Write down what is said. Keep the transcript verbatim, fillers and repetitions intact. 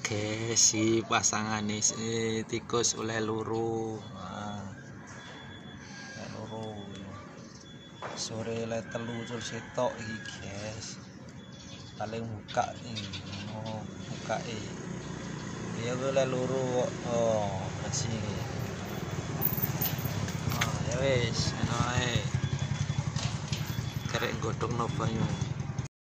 Oke, si pasangan ini si tikus oleh luru. Nah, luru. Sore le telu sul sitok iki, guys. Paling buka nih, mau buka eh. Dia le luru. Oh, masih. Oh, ya wis, enak ae. Kerek godhong no banyu.